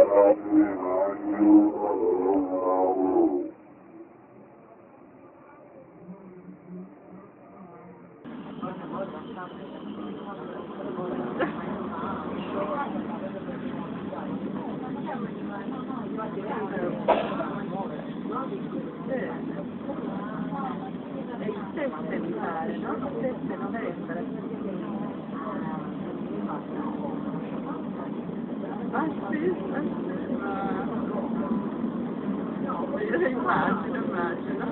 Il 7 mi pare, no? Il 7 novembre. Ah sì? Io immagino.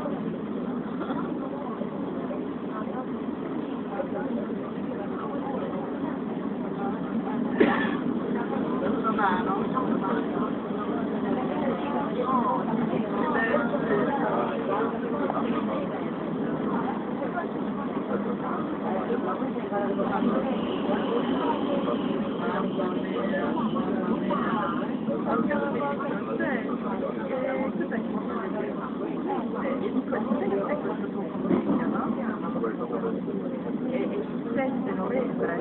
E il 7 novembre.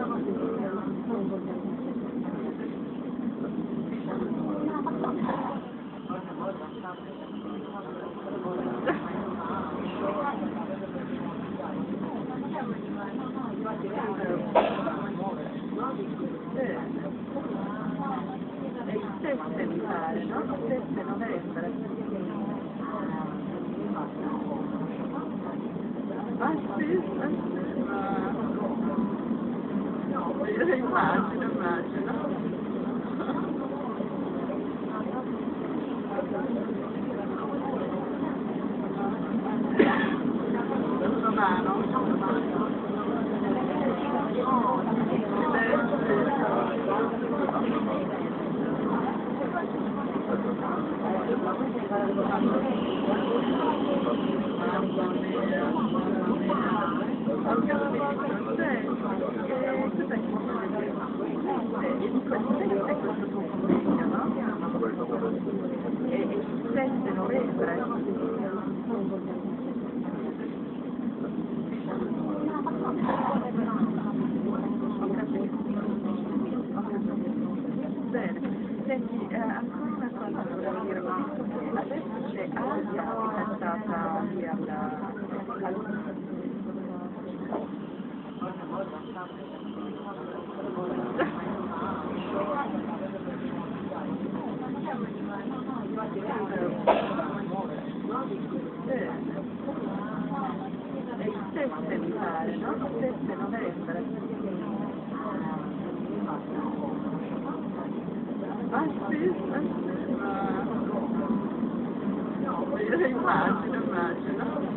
È il 7 mi pare, no? Il 7 novembre. Ah sì? Io immagino. E il 7 novembre. Bene, senti, ancora una cosa volevo dire, ho visto che adesso c'è Asia fidanzata lì è il 7 mi pare, no? Il 7 novembre. Ah sì? Io immagino.